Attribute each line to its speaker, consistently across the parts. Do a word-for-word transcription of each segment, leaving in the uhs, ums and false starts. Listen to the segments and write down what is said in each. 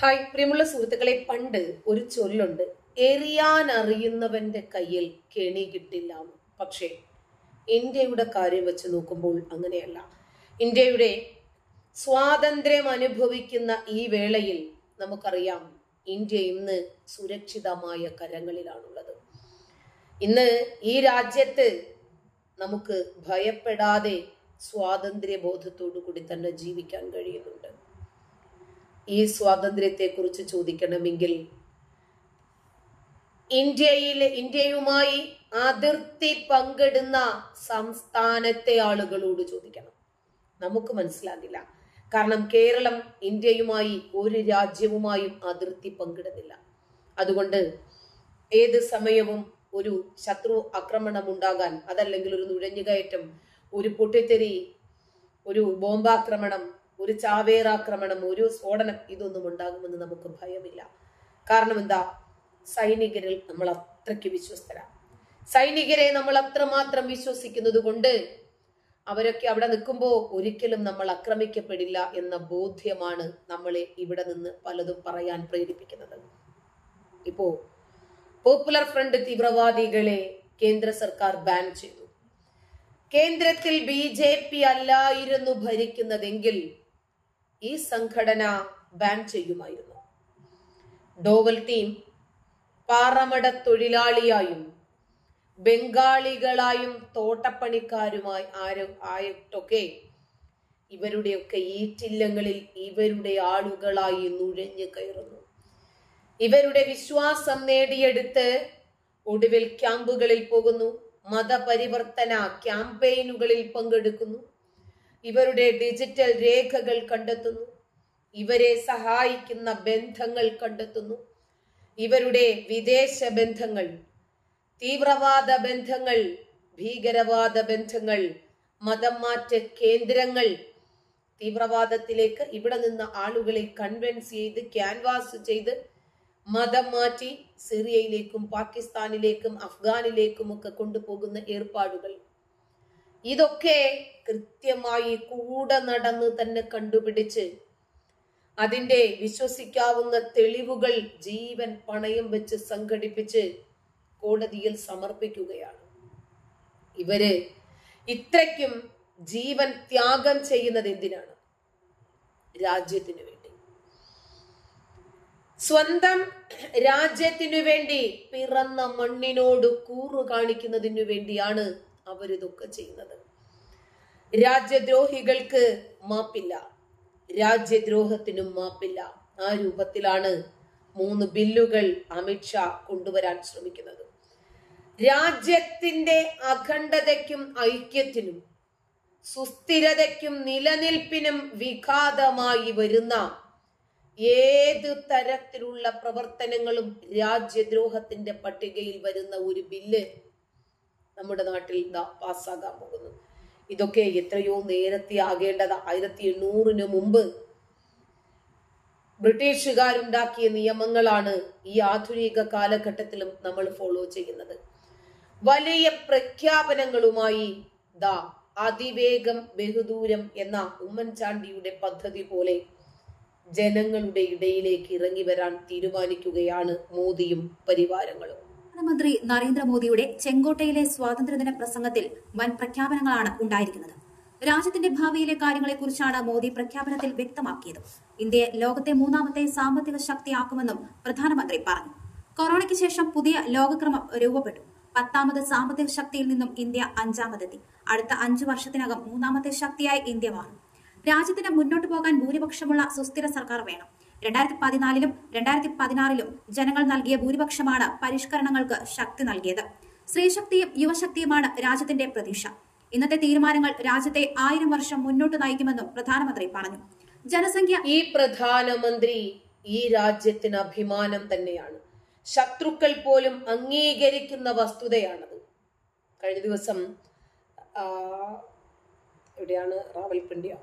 Speaker 1: Hi പ്രിയമുള്ള സുഹൃത്തുക്കളെ, പണ്ട് ഒരു ചൊല്ലുണ്ട്, എറിയാൻ അറിയുന്നവന്റെ കയ്യിൽ കെണി കിട്ടില്ല. പക്ഷേ ഇന്ത്യയുടെ കാര്യം വെച്ച് നോക്കുമ്പോൾ അങ്ങനെയല്ല. ഇന്ത്യയുടെ സ്വാതന്ത്ര്യം അനുഭവിക്കുന്ന ഈ വേളയിൽ നമുക്കറിയാം, ഇന്ത്യ ഇന്ന് സുരക്ഷിതമായ കരങ്ങളിലാണുള്ളത്. ഇന്ന് ഈ രാജ്യത്ത് നമുക്ക് ഭയപ്പെടാതെ സ്വാതന്ത്ര്യ ബോധത്തോടു കൂടി തന്നെ ജീവിക്കാൻ കഴിയുന്നുണ്ട്. ഈ സ്വാതന്ത്ര്യത്തെ കുറിച്ച് ചോദിക്കണമെങ്കിൽ ഇന്ത്യയിലെ ഇന്ത്യയുമായി അതിർത്തി പങ്കിടുന്ന സംസ്ഥാനത്തെ ആളുകളോട് ചോദിക്കണം. നമുക്ക് മനസ്സിലാകില്ല. കാരണം കേരളം ഇന്ത്യയുമായി ഒരു രാജ്യവുമായും അതിർത്തി പങ്കിടുന്നില്ല. അതുകൊണ്ട് ഏത് സമയവും ഒരു ശത്രു ആക്രമണം ഉണ്ടാകാൻ, അതല്ലെങ്കിൽ ഒരു നുഴഞ്ഞുകയറ്റം, ഒരു പൊട്ടിത്തെറി, ഒരു ബോംബാക്രമണം, ഒരു ചാവേറാക്രമണം, ഒരു സ്ഫോടനം, ഇതൊന്നും ഉണ്ടാകുമെന്ന് നമുക്ക് ഭയമില്ല. കാരണം എന്താ? സൈനികരിൽ നമ്മൾ അത്രയ്ക്ക് വിശ്വസ്തരാണ്. സൈനികരെ നമ്മൾ അത്രമാത്രം വിശ്വസിക്കുന്നത് കൊണ്ട് അവരൊക്കെ അവിടെ നിൽക്കുമ്പോൾ ഒരിക്കലും നമ്മൾ ആക്രമിക്കപ്പെടില്ല എന്ന ബോധ്യമാണ് നമ്മളെ ഇവിടെ നിന്ന് പലതും പറയാൻ പ്രേരിപ്പിക്കുന്നത്. ഇപ്പോ പോപ്പുലർ ഫ്രണ്ട് തീവ്രവാദികളെ കേന്ദ്ര സർക്കാർ ബാൻ ചെയ്തു. കേന്ദ്രത്തിൽ ബി ജെ പി അല്ലായിരുന്നു ഭരിക്കുന്നതെങ്കിൽ ഈ സംഘടന ബാൻ ചെയ്യുമായിരുന്നു. ഡോവൽ ടീം പാറമട തൊഴിലാളിയായും ബംഗാളികളായും തോട്ടപ്പണിക്കാരുമായി ആരും ആയിട്ടൊക്കെ ഇവരുടെയൊക്കെ ഈറ്റില്ലങ്ങളിൽ ഇവരുടെ ആളുകളായി നുഴഞ്ഞു കയറുന്നു. ഇവരുടെ വിശ്വാസം നേടിയെടുത്ത് ഒടുവിൽ ക്യാമ്പുകളിൽ പോകുന്നു, മതപരിവർത്തന ക്യാമ്പയിനുകളിൽ പങ്കെടുക്കുന്നു, ഇവരുടെ ഡിജിറ്റൽ രേഖകൾ കണ്ടെത്തുന്നു, ഇവരെ സഹായിക്കുന്ന ബന്ധങ്ങൾ കണ്ടെത്തുന്നു, ഇവരുടെ വിദേശ ബന്ധങ്ങൾ, തീവ്രവാദ ബന്ധങ്ങൾ, ഭീകരവാദ ബന്ധങ്ങൾ, മതം മാറ്റ കേന്ദ്രങ്ങൾ, തീവ്രവാദത്തിലേക്ക് ഇവിടെ നിന്ന് ആളുകളെ കൺവിൻസ് ചെയ്ത് ക്യാൻവാസ് ചെയ്ത് മതം മാറ്റി സിറിയയിലേക്കും പാകിസ്ഥാനിലേക്കും അഫ്ഗാനിലേക്കും ഒക്കെ കൊണ്ടുപോകുന്ന ഏർപ്പാടുകൾ, ഇതൊക്കെ കൃത്യമായി കൂടെ നടന്ന് തന്നെ കണ്ടുപിടിച്ച് അതിന്റെ വിശ്വസിക്കാവുന്ന തെളിവുകൾ ജീവൻ പണയം വെച്ച് സംഘടിപ്പിച്ച് കോടതിയിൽ സമർപ്പിക്കുകയാണ്. ഇവര് ഇത്രയ്ക്കും ജീവൻ ത്യാഗം ചെയ്യുന്നത് എന്തിനാണ്? രാജ്യത്തിനു വേണ്ടി. സ്വന്തം രാജ്യത്തിനു വേണ്ടി പിറന്ന മണ്ണിനോട് കൂറു കാണിക്കുന്നതിനു വേണ്ടിയാണ് അവരിതൊക്കെ ചെയ്യുന്നത്. രാജ്യദ്രോഹികൾക്ക് മാപ്പില്ല, രാജ്യദ്രോഹത്തിനും മാപ്പില്ല. ആ രൂപത്തിലാണ് മൂന്ന് ബില്ലുകൾ അമിത്ഷാ കൊണ്ടുവരാൻ ശ്രമിക്കുന്നത്. രാജ്യത്തിന്റെ അഖണ്ഡതയ്ക്കും ഐക്യത്തിനും സുസ്ഥിരതയ്ക്കും നിലനിൽപ്പിനും വിഘാതമായി വരുന്ന ഏത് തരത്തിലുള്ള പ്രവർത്തനങ്ങളും രാജ്യദ്രോഹത്തിന്റെ പട്ടികയിൽ വരുന്ന ഒരു ബില്ല് നമ്മുടെ നാട്ടിൽ പാസ്സാകാൻ പോകുന്നു. ഇതൊക്കെ എത്രയോ നേരത്തെ ആകേണ്ടത്. ആയിരത്തി എണ്ണൂറിന് മുമ്പ് ബ്രിട്ടീഷുകാരുണ്ടാക്കിയ നിയമങ്ങളാണ് ഈ ആധുനിക കാലഘട്ടത്തിലും നമ്മൾ ഫോളോ ചെയ്യുന്നത്. വലിയ പ്രഖ്യാപനങ്ങളുമായി ദാ അതിവേഗം ബഹുദൂരം എന്ന ഉമ്മൻചാണ്ടിയുടെ പദ്ധതി പോലെ ജനങ്ങളുടെ ഇടയിലേക്ക് ഇറങ്ങി വരാൻ തീരുമാനിക്കുകയാണ് മോദിയും പരിവാരങ്ങളും.
Speaker 2: പ്രധാനമന്ത്രി നരേന്ദ്രമോദിയുടെ ചെങ്കോട്ടയിലെ സ്വാതന്ത്ര്യദിന പ്രസംഗത്തിൽ വൻ പ്രഖ്യാപനങ്ങളാണ് ഉണ്ടായിരിക്കുന്നത്. രാജ്യത്തിന്റെ ഭാവിയിലെ കാര്യങ്ങളെക്കുറിച്ചാണ് മോദി പ്രഖ്യാപനത്തിൽ വ്യക്തമാക്കിയത്. ഇന്ത്യയെ ലോകത്തെ മൂന്നാമത്തെ സാമ്പത്തിക ശക്തിയാക്കുമെന്നും പ്രധാനമന്ത്രി പറഞ്ഞു. കൊറോണയ്ക്ക് ശേഷം പുതിയ ലോകക്രമം രൂപപ്പെട്ടു. പത്താമത് സാമ്പത്തിക ശക്തിയിൽ നിന്നും ഇന്ത്യ അഞ്ചാമതെത്തി. അടുത്ത അഞ്ചു വർഷത്തിനകം മൂന്നാമത്തെ ശക്തിയായി ഇന്ത്യ മാറും. രാജ്യത്തിന് മുന്നോട്ട് പോകാൻ ഭൂരിപക്ഷമുള്ള സുസ്ഥിര സർക്കാർ വേണം. രണ്ടായിരത്തി പതിനാലിലും രണ്ടായിരത്തി പതിനാറിലും ജനങ്ങൾ നൽകിയ ഭൂരിപക്ഷമാണ് പരിഷ്കരണങ്ങൾക്ക് ശക്തി നൽകിയത്. സ്ത്രീശക്തിയും യുവശക്തിയുമാണ് രാജ്യത്തിന്റെ പ്രതീക്ഷ. ഇന്നത്തെ തീരുമാനങ്ങൾ രാജ്യത്തെ ആയിരം വർഷം മുന്നോട്ട് നയിക്കുമെന്നും പ്രധാനമന്ത്രി പറഞ്ഞു. ജനസംഖ്യ
Speaker 1: ഈ പ്രധാനമന്ത്രി ഈ രാജ്യത്തിന് അഭിമാനം തന്നെയാണ്. ശത്രുക്കൾ പോലും അംഗീകരിക്കുന്ന വസ്തുതയാണത്. കഴിഞ്ഞ ദിവസം എവിടെയാണ് റാവൽപിണ്ടിയോ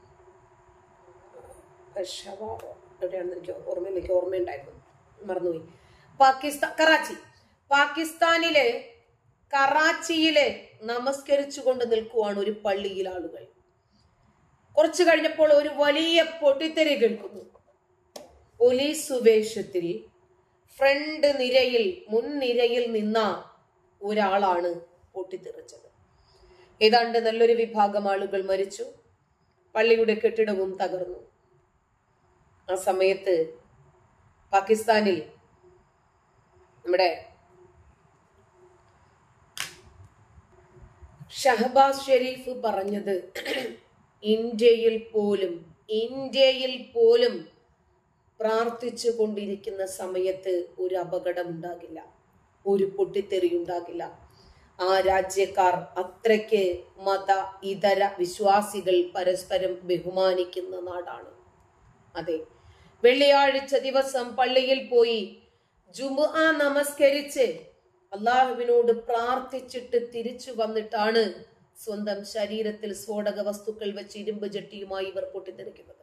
Speaker 1: എവിടെയാണെന്ന് എനിക്ക് ഓർമ്മയില്ല, എനിക്ക് ഓർമ്മയുണ്ടായിരുന്നു, മറന്നുപോയി. പാകിസ്ഥാൻ കറാച്ചി പാകിസ്ഥാനിലെ കറാച്ചിയില് നമസ്കരിച്ചുകൊണ്ട് നിൽക്കുവാണ് ഒരു പള്ളിയിൽ ആളുകൾ. കുറച്ചു കഴിഞ്ഞപ്പോൾ ഒരു വലിയ പൊട്ടിത്തെറി കേൾക്കുന്നു. പോലീസ് വേഷത്തിൽ ഫ്രണ്ട് നിരയിൽ മുൻനിരയിൽ നിന്ന ഒരാളാണ് പൊട്ടിത്തെറിച്ചത്. ഏതാണ്ട് നല്ലൊരു വിഭാഗം ആളുകൾ മരിച്ചു. പള്ളിയുടെ കെട്ടിടവും തകർന്നു. ആ സമയത്ത് പാകിസ്ഥാനിൽ നമ്മുടെ ഷഹബാസ് ഷെരീഫ് പറഞ്ഞത് ഇന്ത്യയിൽ പോലും ഇന്ത്യയിൽ പോലും പ്രാർത്ഥിച്ചു കൊണ്ടിരിക്കുന്ന സമയത്ത് ഒരു അപകടം ഉണ്ടാകില്ല, ഒരു പൊട്ടിത്തെറി ഉണ്ടാകില്ല. ആ രാജ്യക്കാർ അത്രയ്ക്ക് മത ഇതര വിശ്വാസികൾ പരസ്പരം ബഹുമാനിക്കുന്ന നാടാണ്. അതെ, വെള്ളിയാഴ്ച ദിവസം പള്ളിയിൽ പോയി ജുമുഅ നമസ്കരിച്ച് അള്ളാഹുവിനോട് പ്രാർത്ഥിച്ചിട്ട് തിരിച്ചു വന്നിട്ടാണ് സ്വന്തം ശരീരത്തിൽ സ്ഫോടക വസ്തുക്കൾ വെച്ച് ഇരുമ്പ് ജട്ടിയുമായി ഇവർ പൊട്ടിത്തെറിക്കുന്നത്.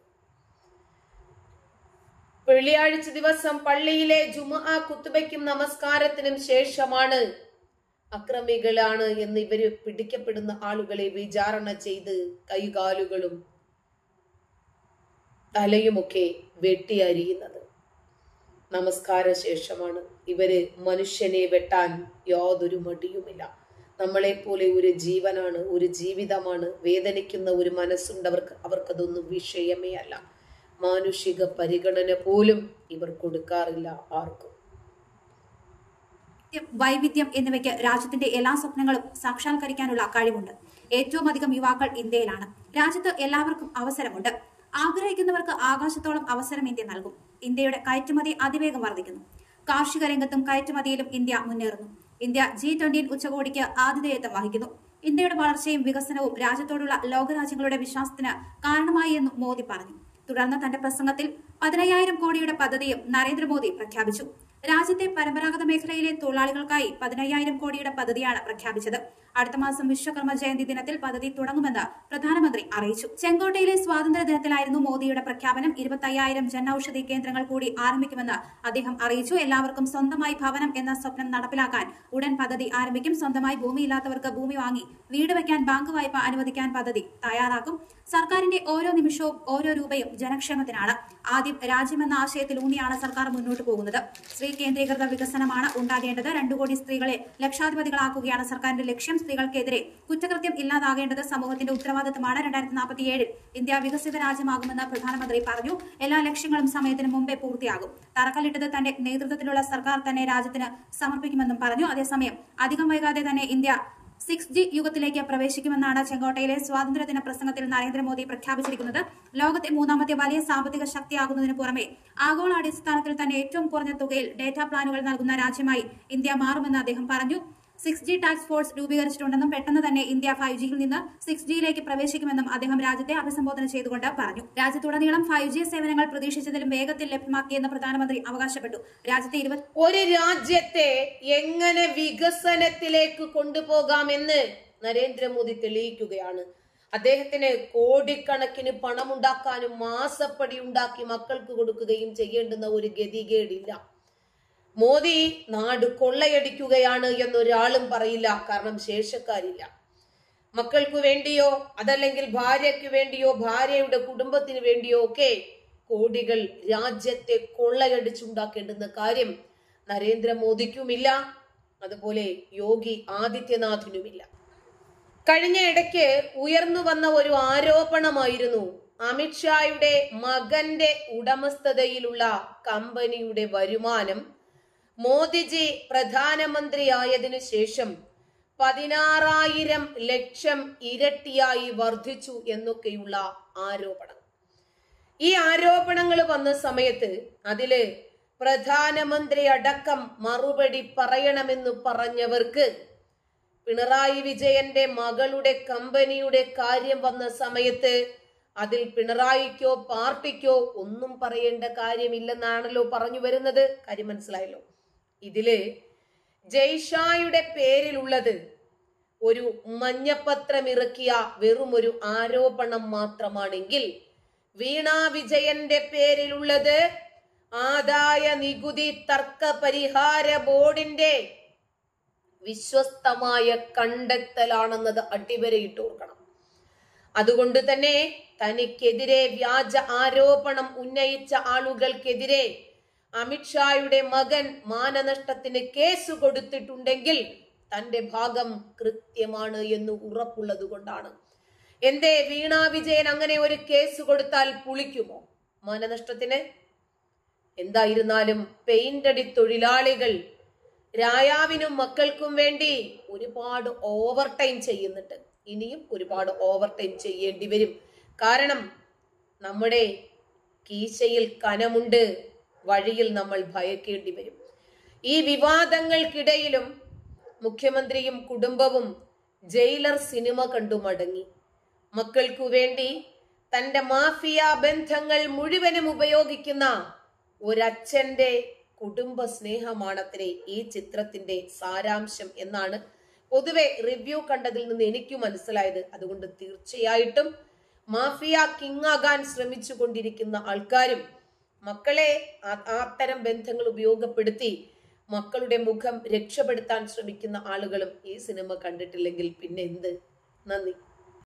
Speaker 1: വെള്ളിയാഴ്ച ദിവസം പള്ളിയിലെ ജുമുഅ ഖുത്ബയ്ക്കും നമസ്കാരത്തിനും ശേഷമാണ് അക്രമികളാണ് എന്ന് ഇവര് പിടിക്കപ്പെടുന്ന ആളുകളെ വിചാരണ ചെയ്ത് കൈകാലുകളും തലയുമൊക്കെ വെട്ടിയരിയുന്നത്. നമസ്കാര ശേഷമാണ്. ഇവര് മനുഷ്യനെ വെട്ടാൻ യാതൊരു മടിയുമില്ല. നമ്മളെ പോലെ ഒരു ജീവനാണ്, ഒരു ജീവിതമാണ്. വേദനിക്കുന്ന ഒരു മനസ്സുണ്ടവർക്ക്, അവർക്കതൊന്നും വിഷയമേ അല്ല. മാനുഷിക പരിഗണന പോലും ഇവർ കൊടുക്കാറില്ല ആർക്കും.
Speaker 2: വൈവിധ്യം എന്നിവയ്ക്ക് രാജ്യത്തിന്റെ എല്ലാ സ്വപ്നങ്ങളും സാക്ഷാത്കരിക്കാനുള്ള കഴിവുണ്ട്. ഏറ്റവും അധികം യുവാക്കൾ ഇന്ത്യയിലാണ്. രാജ്യത്ത് എല്ലാവർക്കും അവസരമുണ്ട്. ആഗ്രഹിക്കുന്നവർക്ക് ആകാശത്തോളം അവസരം ഇന്ത്യ നൽകും. ഇന്ത്യയുടെ കയറ്റുമതി അതിവേഗം വർദ്ധിക്കുന്നു. കാർഷിക രംഗത്തും കയറ്റുമതിയിലും ഇന്ത്യ മുന്നേറുന്നു. ഇന്ത്യ ജി ട്വന്റി ഉച്ചകോടിക്ക് ആതിഥേയത്വം വഹിക്കുന്നു. ഇന്ത്യയുടെ വളർച്ചയും വികസനവും രാജ്യത്തോടുള്ള ലോകരാജ്യങ്ങളുടെ വിശ്വാസത്തിന് കാരണമായി എന്നും മോദി പറഞ്ഞു. തുടർന്ന് തന്റെ പ്രസംഗത്തിൽ പതിനയ്യായിരം കോടിയുടെ പദ്ധതിയും നരേന്ദ്രമോദി പ്രഖ്യാപിച്ചു. രാജ്യത്തെ പരമ്പരാഗത മേഖലയിലെ തൊഴിലാളികൾക്കായി പതിനയ്യായിരം കോടിയുടെ പദ്ധതിയാണ് പ്രഖ്യാപിച്ചത്. അടുത്ത മാസം വിശ്വകർമ്മ ജയന്തി ദിനത്തിൽ പദ്ധതി തുടങ്ങുമെന്ന് പ്രധാനമന്ത്രി അറിയിച്ചു. ചെങ്കോട്ടയിലെ സ്വാതന്ത്ര്യ ദിനത്തിലായിരുന്നു മോദിയുടെ പ്രഖ്യാപനം. ഇരുപത്തയ്യായിരം ജൻ ഔഷധി കേന്ദ്രങ്ങൾ കൂടി ആരംഭിക്കുമെന്ന് അദ്ദേഹം അറിയിച്ചു. എല്ലാവർക്കും സ്വന്തമായി ഭവനം എന്ന സ്വപ്നം നടപ്പിലാക്കാൻ ഉടൻ പദ്ധതി ആരംഭിക്കും. സ്വന്തമായി ഭൂമിയില്ലാത്തവർക്ക് ഭൂമി വാങ്ങി വീട് വയ്ക്കാൻ ബാങ്ക് വായ്പ അനുവദിക്കാൻ പദ്ധതി തയ്യാറാക്കും. സർക്കാരിന്റെ ഓരോ നിമിഷവും ഓരോ രൂപയും ജനക്ഷേമത്തിനാണ്. ആദ്യം രാജ്യമെന്ന ആശയത്തിലൂന്നിയാണ് സർക്കാർ മുന്നോട്ട് പോകുന്നത്. സ്ത്രീ കേന്ദ്രീകൃത വികസനമാണ് ഉണ്ടാകേണ്ടത്. രണ്ടു കോടി സ്ത്രീകളെ ലക്ഷാധിപതികളാക്കുകയാണ് സർക്കാരിന്റെ ലക്ഷ്യം. സ്ത്രീകൾക്കെതിരെ കുറ്റകൃത്യം ഇല്ലാതാകേണ്ടത് സമൂഹത്തിന്റെ ഉത്തരവാദിത്തമാണ്. രണ്ടായിരത്തി നാൽപ്പത്തി ഏഴിൽ ഇന്ത്യ വികസിത രാജ്യമാകുമെന്ന് പ്രധാനമന്ത്രി പറഞ്ഞു. എല്ലാ ലക്ഷ്യങ്ങളും സമയത്തിന് മുമ്പേ പൂർത്തിയാകും. തറക്കല്ലിട്ടത് തന്റെ നേതൃത്വത്തിലുള്ള സർക്കാർ തന്നെ രാജ്യത്തിന് സമർപ്പിക്കുമെന്നും പറഞ്ഞു. അതേസമയം അധികം വൈകാതെ തന്നെ ഇന്ത്യ സിക്സ് ജി യുഗത്തിലേക്ക് പ്രവേശിക്കുമെന്നാണ് ചെങ്കോട്ടയിലെ സ്വാതന്ത്ര്യദിന പ്രസംഗത്തിൽ നരേന്ദ്രമോദി പ്രഖ്യാപിച്ചിരിക്കുന്നത്. ലോകത്തെ മൂന്നാമത്തെ വലിയ സാമ്പത്തിക ശക്തിയാകുന്നതിന് പുറമെ ആഗോള അടിസ്ഥാനത്തിൽ തന്നെ ഏറ്റവും കുറഞ്ഞ തുകയിൽ ഡേറ്റാ പ്ലാനുകൾ നൽകുന്ന രാജ്യമായി ഇന്ത്യ മാറുമെന്ന് അദ്ദേഹം പറഞ്ഞു. സിക്സ് ജി ടാസ്ക് ഫോഴ്സ് രൂപീകരിച്ചിട്ടുണ്ടെന്നും പെട്ടെന്ന് തന്നെ ഇന്ത്യ ഫൈവ് ജിയിൽ നിന്ന് സിക്സ് ജിയിലേക്ക് പ്രവേശിക്കുമെന്നും അദ്ദേഹം രാജ്യത്തെ അഭിസംബോധന ചെയ്തുകൊണ്ട് പറഞ്ഞു. രാജ്യത്തുടനീളം ഫൈവ് ജി സേവനങ്ങൾ പ്രതീക്ഷിച്ചതിലും വേഗത്തിൽ ലഭ്യമാക്കിയെന്ന് പ്രധാനമന്ത്രി അവകാശപ്പെട്ടു. രാജ്യത്തെ ഇരുപത്
Speaker 1: ഒരു രാജ്യത്തെ എങ്ങനെ വികസനത്തിലേക്ക് കൊണ്ടുപോകാമെന്ന് നരേന്ദ്രമോദി തെളിയിക്കുകയാണ്. അദ്ദേഹത്തിന് കോടിക്കണക്കിന് പണമുണ്ടാക്കാനും മാസപ്പടി ഉണ്ടാക്കി മക്കൾക്ക് കൊടുക്കുകയും ചെയ്യേണ്ടുന്ന ഒരു ഗതികേടില്ല. മോദി നാട് കൊള്ളയടിക്കുകയാണ് എന്നൊരാളും പറയില്ല. കാരണം ശേഷക്കാരില്ല. മക്കൾക്ക് വേണ്ടിയോ അതല്ലെങ്കിൽ ഭാര്യയ്ക്ക് വേണ്ടിയോ ഭാര്യയുടെ കുടുംബത്തിന് വേണ്ടിയോ ഒക്കെ കോടികൾ രാജ്യത്തെ കൊള്ളയടിച്ചുണ്ടാക്കേണ്ടുന്ന കാര്യം നരേന്ദ്രമോദിക്കുമില്ല. അതുപോലെ യോഗി ആദിത്യനാഥിനുമില്ല. കഴിഞ്ഞ ഇടയ്ക്ക് ഉയർന്നു വന്ന ഒരു ആരോപണമായിരുന്നു അമിത്ഷായുടെ മകന്റെ ഉടമസ്ഥതയിലുള്ള കമ്പനിയുടെ വരുമാനം മോദിജി പ്രധാനമന്ത്രിയായതിനു ശേഷം പതിനാറായിരം ലക്ഷം ഇരട്ടിയായി വർദ്ധിച്ചു എന്നൊക്കെയുള്ള ആരോപണം. ഈ ആരോപണങ്ങൾ വന്ന സമയത്ത് അതില് പ്രധാനമന്ത്രി അടക്കം മറുപടി പറയണമെന്ന് പറഞ്ഞവർക്ക് പിണറായി വിജയന്റെ മകളുടെ കമ്പനിയുടെ കാര്യം വന്ന സമയത്ത് അതിൽ പിണറായിക്കോ പാർട്ടിക്കോ ഒന്നും പറയേണ്ട കാര്യമില്ലെന്നാണല്ലോ പറഞ്ഞു വരുന്നത്. കാര്യം മനസ്സിലായല്ലോ. ഇതില് ജയ്ഷായുടെ പേരിലുള്ളത് ഒരു മഞ്ഞപ്പത്രം ഇറക്കിയ വെറും ഒരു ആരോപണം മാത്രമാണെങ്കിൽ വീണ വിജയന്റെ പേരിലുള്ളത് ആദായ നികുതി തർക്ക പരിഹാര ബോർഡിന്റെ വിശ്വസ്തമായ കണ്ടെത്തലാണെന്നത് അടിവരയിട്ട് ഓർക്കണം. അതുകൊണ്ട് തന്നെ തനിക്കെതിരെ വ്യാജ ആരോപണം ഉന്നയിച്ച ആളുകൾക്കെതിരെ അമിത്ഷായുടെ മകൻ മാനനഷ്ടത്തിന് കേസ് കൊടുത്തിട്ടുണ്ടെങ്കിൽ തന്റെ ഭാഗം കൃത്യമാണ് എന്ന് ഉറപ്പുള്ളത് കൊണ്ടാണ്. എന്തേ വീണ വിജയൻ അങ്ങനെ ഒരു കേസ് കൊടുത്താൽ പുളിക്കുമോ മാനനഷ്ടത്തിന്? എന്തായിരുന്നാലും പെയിന്റടി തൊഴിലാളികൾ രായാവിനും മക്കൾക്കും വേണ്ടി ഒരുപാട് ഓവർ ടൈം ചെയ്യുന്നുണ്ട്. ഇനിയും ഒരുപാട് ഓവർ ടൈം ചെയ്യേണ്ടി വരും. കാരണം നമ്മുടെ കീശയിൽ കനമുണ്ട്, വഴിയിൽ നമ്മൾ ഭയക്കേണ്ടി വരും. ഈ വിവാദങ്ങൾക്കിടയിലും മുഖ്യമന്ത്രിയും കുടുംബവും ജയിലർ സിനിമ കണ്ടു മടങ്ങി. മക്കൾക്കു വേണ്ടി തന്റെ മാഫിയ ബന്ധങ്ങൾ മുഴുവനും ഉപയോഗിക്കുന്ന ഒരച്ഛന്റെ കുടുംബ സ്നേഹമാണത്രേ ഈ ചിത്രത്തിന്റെ സാരാംശം എന്നാണ് പൊതുവെ റിവ്യൂ കണ്ടതിൽ നിന്ന് എനിക്ക് മനസ്സിലായത്. അതുകൊണ്ട് തീർച്ചയായിട്ടും മാഫിയ കിങ് ആകാൻ ശ്രമിച്ചു കൊണ്ടിരിക്കുന്ന ആൾക്കാരും മക്കളെ അത്തരം ബന്ധങ്ങൾ ഉപയോഗപ്പെടുത്തി മക്കളുടെ മുഖം രക്ഷപ്പെടുത്താൻ ശ്രമിക്കുന്ന ആളുകളും ഈ സിനിമ കണ്ടിട്ടില്ലെങ്കിൽ പിന്നെ എന്ത്? നന്ദി.